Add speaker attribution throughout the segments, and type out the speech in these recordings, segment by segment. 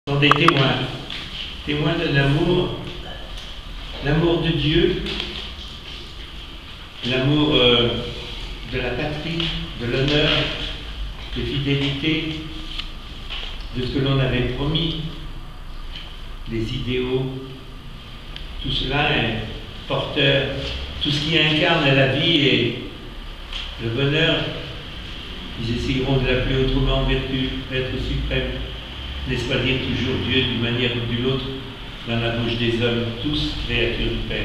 Speaker 1: sont des témoins, témoins de l'amour de Dieu, l'amour de la patrie, de l'honneur, de fidélité, de ce que l'on avait promis, des idéaux. Tout cela est porteur, tout ce qui incarne la vie et le bonheur. Ils essayeront de l'appeler autrement vertu, être suprême, n'est-ce pas dire toujours Dieu d'une manière ou d'une autre dans la bouche des hommes, tous créatures du Père.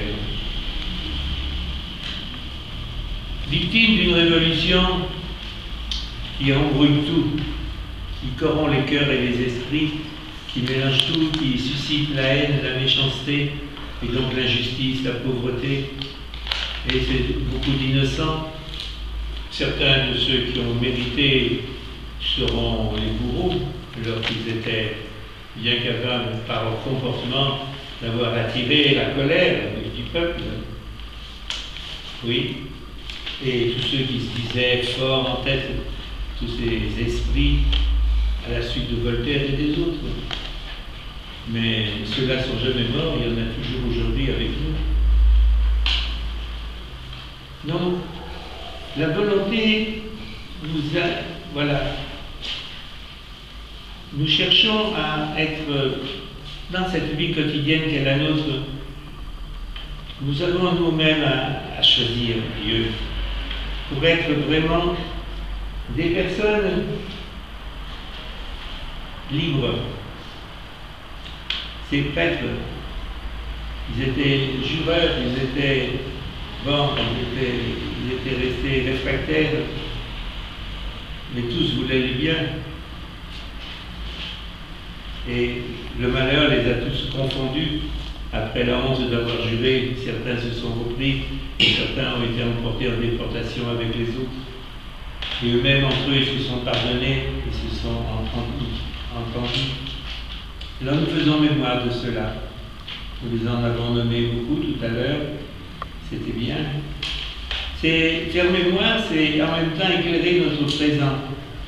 Speaker 1: Victime d'une révolution qui embrouille tout, qui corrompt les cœurs et les esprits, qui mélange tout, qui suscite la haine, la méchanceté, et donc l'injustice, la pauvreté, et c'est beaucoup d'innocents. Certains de ceux qui ont mérité seront les bourreaux, alors qu'ils étaient bien capables, par leur comportement, d'avoir attiré la colère du peuple. Oui. Et tous ceux qui se disaient forts en tête, tous ces esprits, à la suite de Voltaire et des autres. Mais ceux-là sont jamais morts, il y en a toujours aujourd'hui avec nous. Donc, la volonté nous a... Voilà. Nous cherchons à être dans cette vie quotidienne qu'est la nôtre. Nous avons nous-mêmes à choisir Dieu pour être vraiment des personnes libres. Ces prêtres, ils étaient jureurs, ils étaient bons, ils étaient restés réfractaires, mais tous voulaient le bien. Et le malheur les a tous confondus. Après la honte d'avoir juré, certains se sont repris, et certains ont été emportés en déportation avec les autres. Et eux-mêmes, entre eux, ils se sont pardonnés et se sont entendus. Alors nous faisons mémoire de cela. Nous en avons nommé beaucoup tout à l'heure. C'était bien. Faire mémoire, c'est en même temps éclairer notre présent.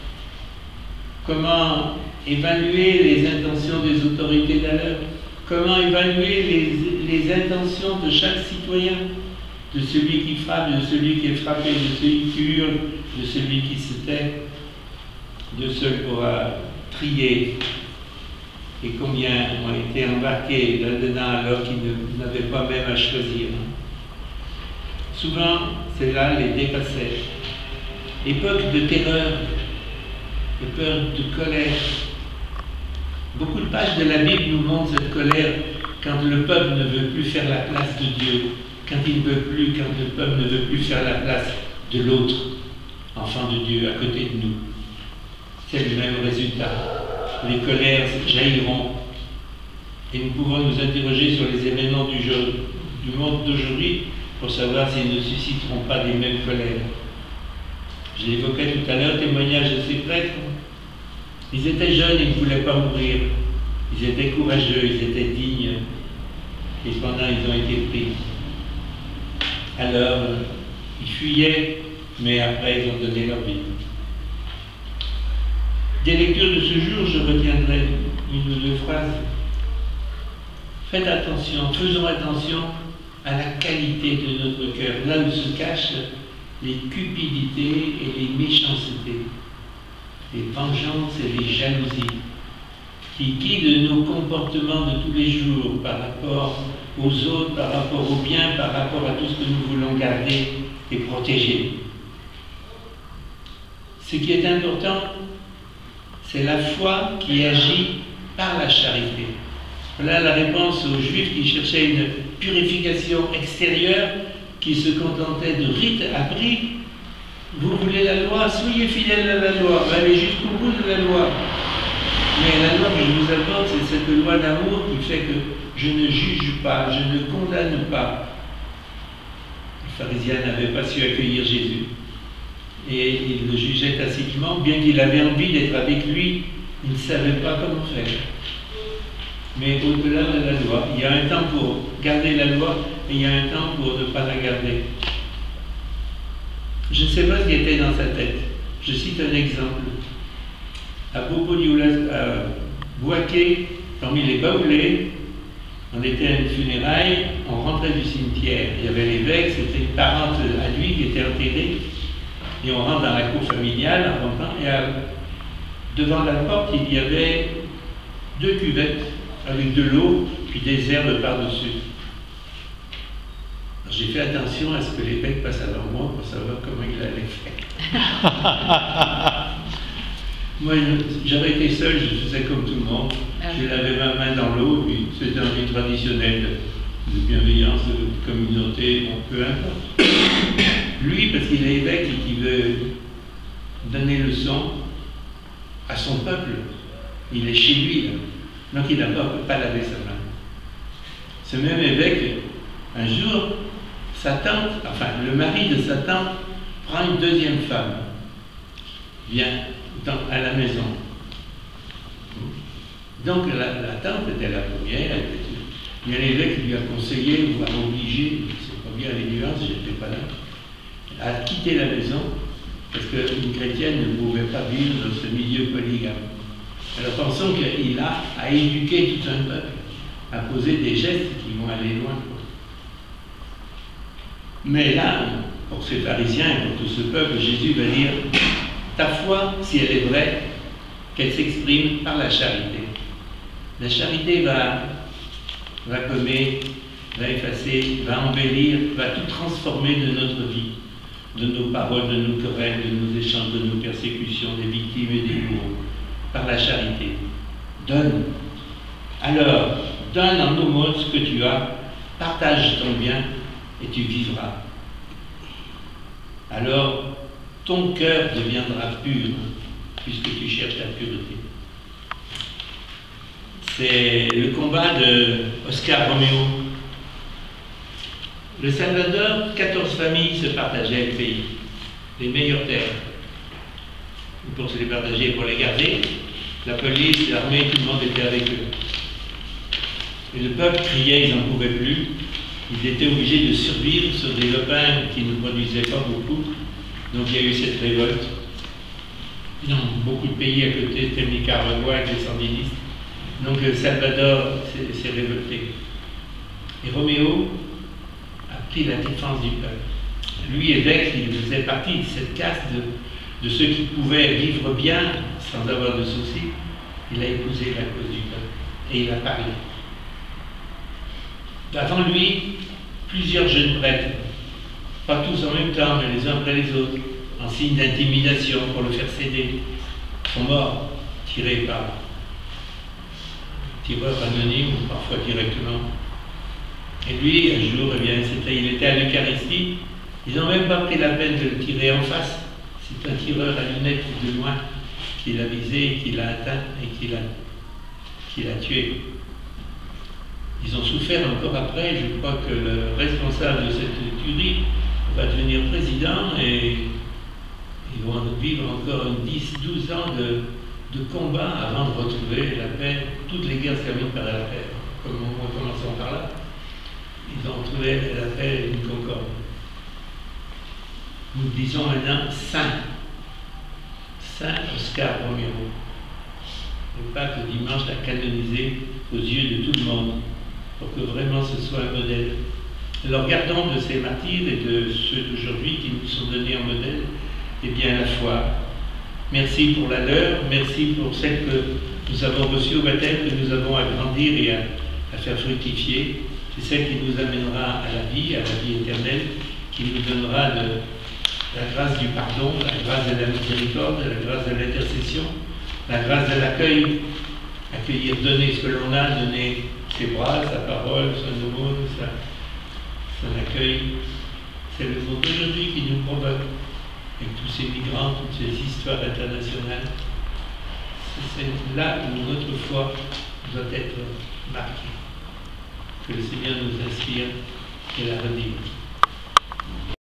Speaker 1: Comment évaluer les intentions des autorités d'alors? Comment évaluer les intentions de chaque citoyen, de celui qui frappe, de celui qui est frappé, de celui qui hurle, de celui qui se tait, de ceux qui aura trié, et combien ont été embarqués là-dedans alors qu'ils n'avaient pas même à choisir. Souvent, cela les dépassait. Époque de terreur, époque de colère. Beaucoup de pages de la Bible nous montrent cette colère quand le peuple ne veut plus faire la place de Dieu, quand il ne veut plus, quand le peuple ne veut plus faire la place de l'autre, enfant de Dieu, à côté de nous. C'est le même résultat. Les colères jailliront et nous pouvons nous interroger sur les événements du monde d'aujourd'hui pour savoir s'ils ne susciteront pas des mêmes colères. Je l'évoquais tout à l'heure, le témoignage de ces prêtres. Ils étaient jeunes, ils ne voulaient pas mourir. Ils étaient courageux, ils étaient dignes. Et cependant, ils ont été pris. Alors, ils fuyaient, mais après, ils ont donné leur vie. Des lectures de ce jour, je retiendrai une ou deux phrases. Faites attention, faisons attention à la qualité de notre cœur, là où se cachent les cupidités et les méchancetés, les vengeances et les jalousies, qui guident nos comportements de tous les jours par rapport aux autres, par rapport au bien, par rapport à tout ce que nous voulons garder et protéger. Ce qui est important, c'est la foi qui agit par la charité. Voilà la réponse aux Juifs qui cherchaient une purification extérieure, qui se contentaient de rites appris. Vous voulez la loi, soyez fidèles à la loi, allez jusqu'au bout de la loi. Mais la loi que je vous apporte, c'est cette loi d'amour qui fait que je ne juge pas, je ne condamne pas. Les pharisiens n'avaient pas su accueillir Jésus. Et ils le jugeaient tacitement, bien qu'il avait envie d'être avec lui, ils ne savaient pas comment faire. Mais au-delà de la loi, il y a un temps pour garder la loi et il y a un temps pour ne pas la garder. Je ne sais pas ce qui était dans sa tête. Je cite un exemple. À Bouaké, parmi les baoulés, on était à une funéraille, on rentrait du cimetière. Il y avait l'évêque, c'était une parente à lui qui était enterrée. Et on rentre dans la cour familiale en rentrant, et devant la porte, il y avait 2 cuvettes avec de l'eau, puis des herbes par-dessus. J'ai fait attention à ce que l'évêque passe avant moi pour savoir comment il allait faire. Moi, j'avais été seul, je faisais comme tout le monde. Je lavais ma main dans l'eau, puis c'était un rite traditionnel de bienveillance, de communauté, bon, peu importe. Lui, parce qu'il est évêque et qu'il veut donner leçon à son peuple, il est chez lui, là. Donc il n'a pas lavé sa main. Ce même évêque, un jour, sa tante, enfin le mari de sa tante, prend une deuxième femme, vient à la maison. Donc la tante était la première, il y a l'évêque qui lui a conseillé, ou a obligé, c'est pas bien les nuances, j'étais pas là, à quitter la maison, parce qu'une chrétienne ne pouvait pas vivre dans ce milieu polygame. Alors pensons qu'il a à éduquer tout un peuple, à poser des gestes qui vont aller loin. Mais là, pour ces pharisiens et pour tout ce peuple, Jésus va dire, ta foi, si elle est vraie, qu'elle s'exprime par la charité. La charité va gommer, va effacer, va embellir, va tout transformer de notre vie, de nos paroles, de nos querelles, de nos échanges, de nos persécutions, des victimes et des bourreaux, par la charité. Donne. Alors, donne en aumône ce que tu as, partage ton bien et tu vivras. Alors, ton cœur deviendra pur, puisque tu cherches la pureté. C'est le combat de Oscar Romeo. Le Salvador, 14 familles se partageaient le pays, les meilleures terres. Pour se les partager, pour les garder, la police, l'armée, tout le monde était avec eux. Et le peuple criait, ils n'en pouvaient plus. Ils étaient obligés de survivre sur des lopins qui ne produisaient pas beaucoup. Donc il y a eu cette révolte. Dans beaucoup de pays à côté, c'était le Nicaragua avec les sandinistes. Donc le Salvador s'est révolté. Et Roméo a pris la défense du peuple. Lui, évêque, il faisait partie de cette caste de ceux qui pouvaient vivre bien sans avoir de soucis. Il a épousé la cause du peuple et il a parlé. Avant lui, plusieurs jeunes prêtres, pas tous en même temps, mais les uns après les autres, en signe d'intimidation pour le faire céder, sont morts, tirés par tireurs anonymes ou parfois directement. Et lui, un jour, eh bien, il était à l'Eucharistie, ils n'ont même pas pris la peine de le tirer en face. C'est un tireur à lunettes de loin qui l'a visé, qui l'a atteint et qui l'a tué. Ils ont souffert encore après. Je crois que le responsable de cette tuerie va devenir président et ils vont vivre encore 10-12 ans de combat avant de retrouver la paix. Toutes les guerres se terminent par la paix. Commençons par là. Ils ont retrouvé la paix et une concorde. Nous disons maintenant Saint Oscar Romero. Le pape dimanche l'a canonisé aux yeux de tout le monde, pour que vraiment ce soit un modèle. Alors gardons de ces martyrs et de ceux d'aujourd'hui qui nous sont donnés en modèle, eh bien la foi. Merci pour la leur, merci pour celle que nous avons reçue au baptême, que nous avons à grandir et à faire fructifier. C'est celle qui nous amènera à la vie éternelle, qui nous donnera la grâce du pardon, la grâce de la miséricorde, la grâce de l'intercession, la grâce de l'accueil, accueillir, donner ce que l'on a, donner ses bras, sa parole, son aumône, son accueil. C'est le mot d'aujourd'hui qui nous provoque, avec tous ces migrants, toutes ces histoires internationales. C'est là où notre foi doit être marquée. Que le Seigneur nous inspire et la redire.